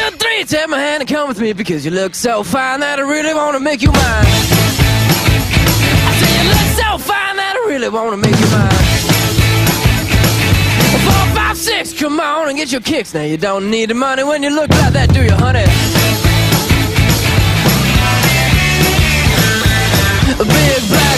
2, 3, take my hand and come with me, because you look so fine that I really wanna make you mine. I say you look so fine that I really wanna make you mine. 4, 5, 6, come on and get your kicks. Now you don't need the money when you look like that, do you, honey? A big black